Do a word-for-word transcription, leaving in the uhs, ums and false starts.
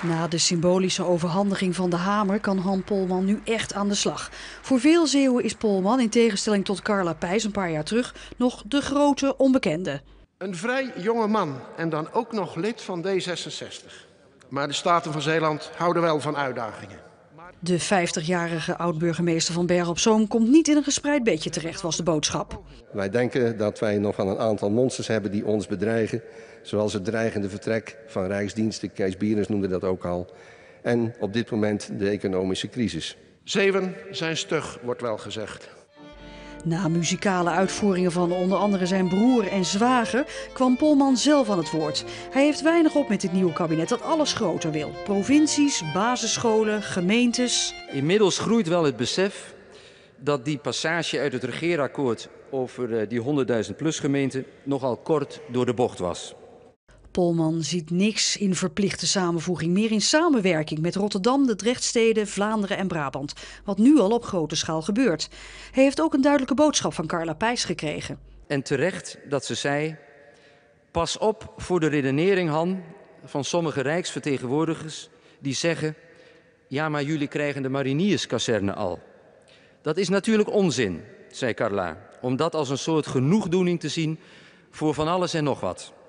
Na de symbolische overhandiging van de hamer kan Han Polman nu echt aan de slag. Voor veel Zeeuwen is Polman, in tegenstelling tot Carla Pijs een paar jaar terug, nog de grote onbekende. Een vrij jonge man en dan ook nog lid van D zesenzestig. Maar de Staten van Zeeland houden wel van uitdagingen. De vijftigjarige oud-burgemeester van Bergen op Zoom komt niet in een gespreid bedje terecht, was de boodschap. Wij denken dat wij nog wel een aantal monsters hebben die ons bedreigen. Zoals het dreigende vertrek van Rijksdiensten, Kees Bierens noemde dat ook al. En op dit moment de economische crisis. Zeeuwen zijn stug, wordt wel gezegd. Na muzikale uitvoeringen van onder andere zijn broer en zwager kwam Polman zelf aan het woord. Hij heeft weinig op met dit nieuwe kabinet dat alles groter wil. Provincies, basisscholen, gemeentes. Inmiddels groeit wel het besef dat die passage uit het regeerakkoord over die honderdduizend plus gemeenten nogal kort door de bocht was. Polman ziet niks in verplichte samenvoeging, meer in samenwerking met Rotterdam, de Drechtsteden, Vlaanderen en Brabant. Wat nu al op grote schaal gebeurt. Hij heeft ook een duidelijke boodschap van Carla Pijs gekregen. En terecht dat ze zei, pas op voor de redenering, Han, van sommige rijksvertegenwoordigers die zeggen, ja maar jullie krijgen de marinierskazerne al. Dat is natuurlijk onzin, zei Carla, om dat als een soort genoegdoening te zien voor van alles en nog wat.